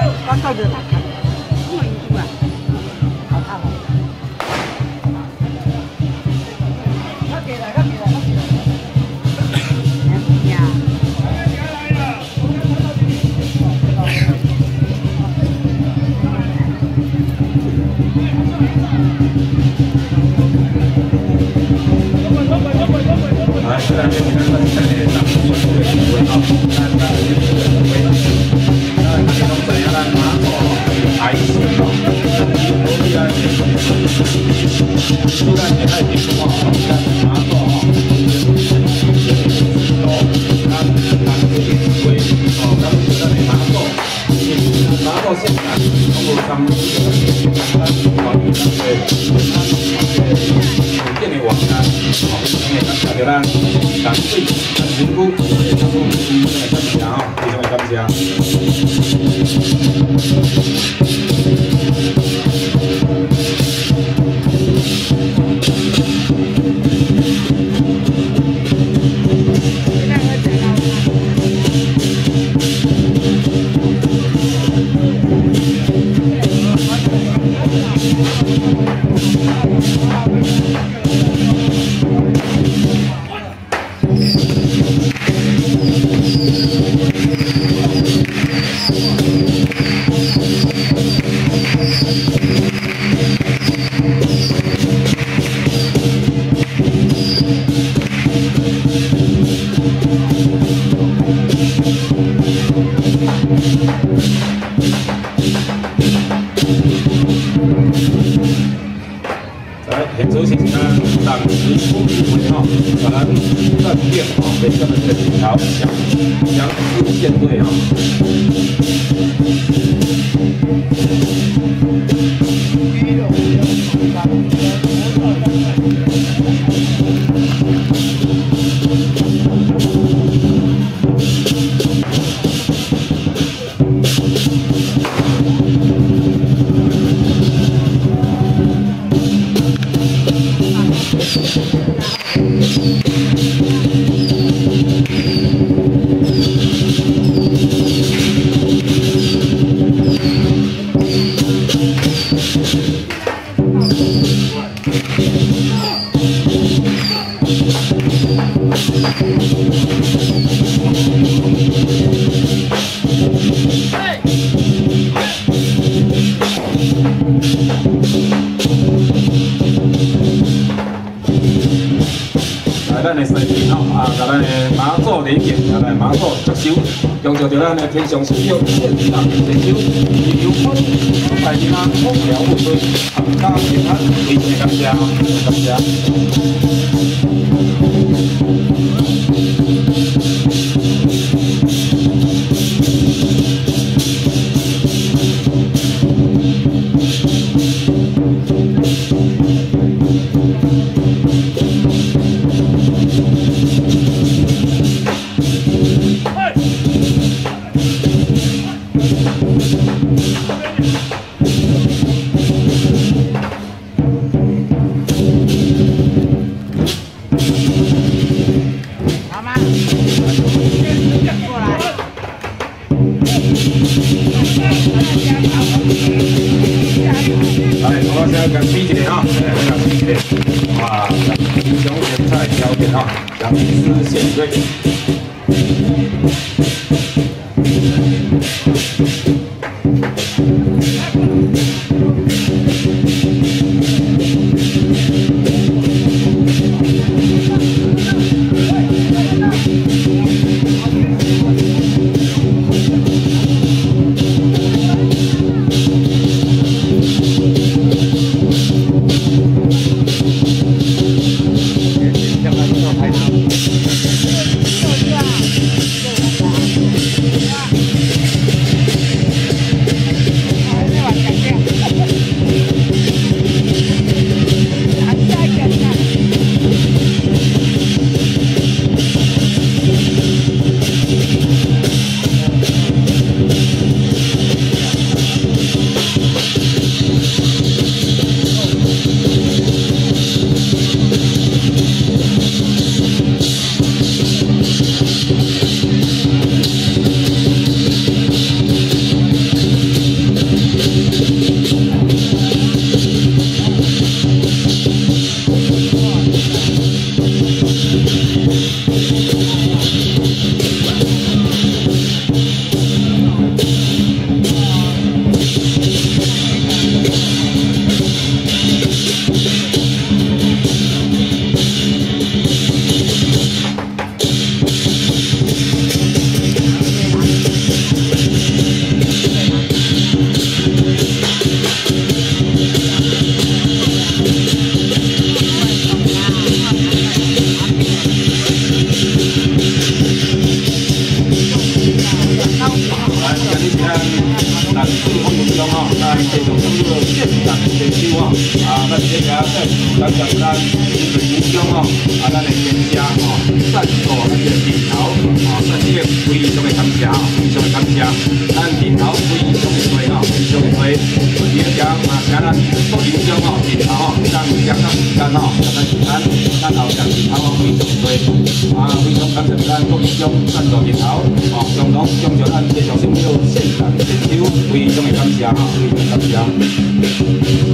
刚到就打开。我一句啊，好看了。快给了，快给了，快给了。呀。 来，这两边你看看这里长出水位啊，看看这个水位。那你从这里来拿走还是哦，依然也太平的话，拿走哦，咱这里为哦，咱们这里拿走，拿到现场，通过咱们网站建立网站，好，因为咱这咱感谢咱评估，咱们感谢啊，非常感谢。现在是咱当时处理会哈，咱饭店哈，为咱们这条强势舰队哈。咱的水平吼啊，甲咱的马祖连结，甲咱马祖接收，用着着咱的天上神庙现场接收，祈求大家风调雨顺，阖家平安，非常感谢，感谢。来，我现在跟比一个啊，来比一个，哇，英雄联赛条件啊，杨思贤队。 今日是咱南水风云中吼，咱继续进入现场的秀吼，咱这边再感谢咱水云中吼，咱的店家吼，赞助咱这个镜头，咱这个非常的感谢吼，非常的感谢，咱镜头非常的多吼，非常的多，而且嘛，请咱所有中吼镜头吼，咱相当时间吼，咱后场镜头非常多，非常感谢咱所有中赞助镜头，共同享受咱这场秀现场演出，非常的感谢哈，非常感谢。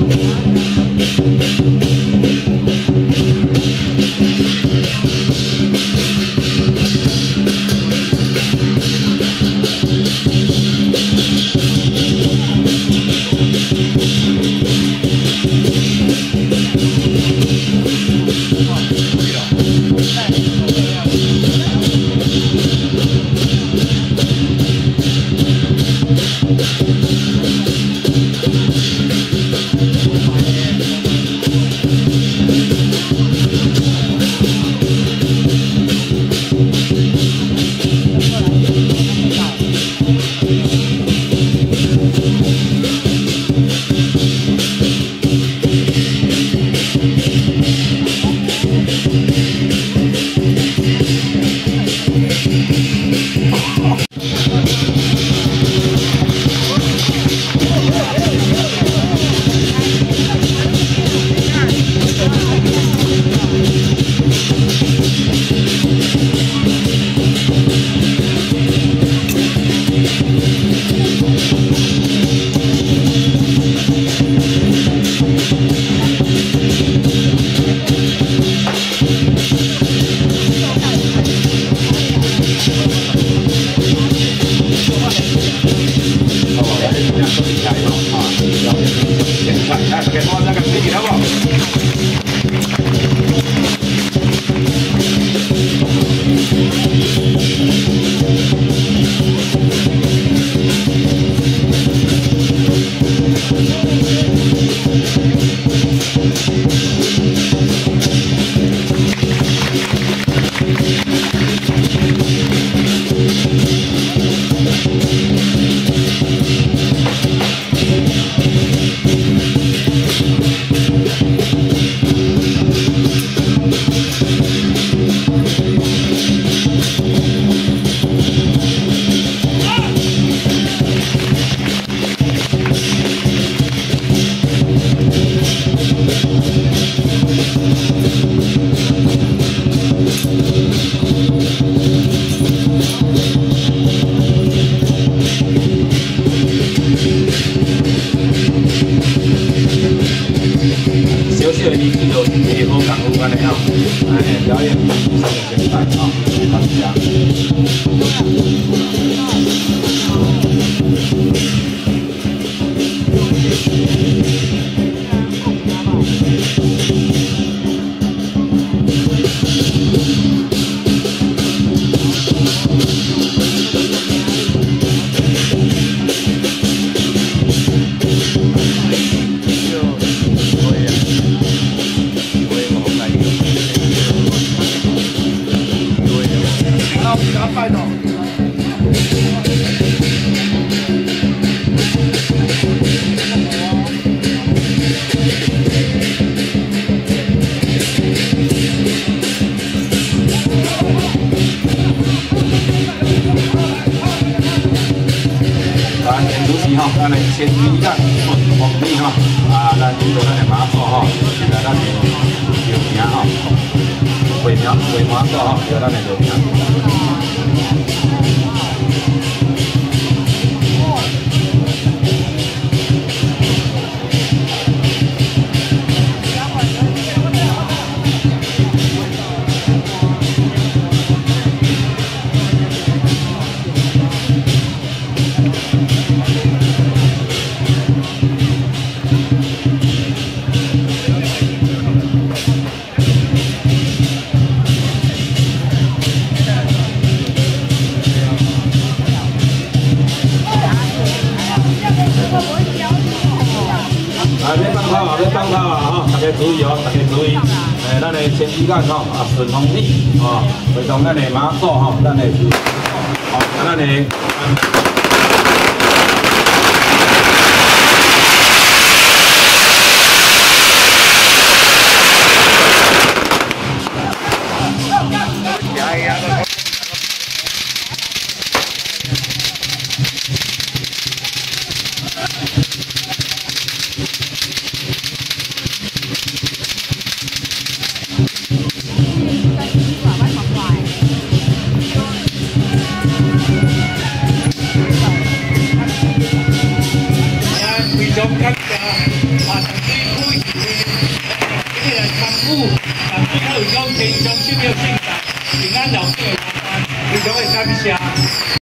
表演上现在大家。咱的前面干顺风里吼，咱遇到咱的马祖吼，现在咱的有名吼，回马祖吼，有咱的有名。别放炮啊！吼，大家注意哦，大家注意。咱的前几间吼顺风里会同咱的马祖吼，咱的咱的。 常感谢上水区议会今日来参与，最后有讲天上手表盛大，平安老少的晚安，非常的感谢。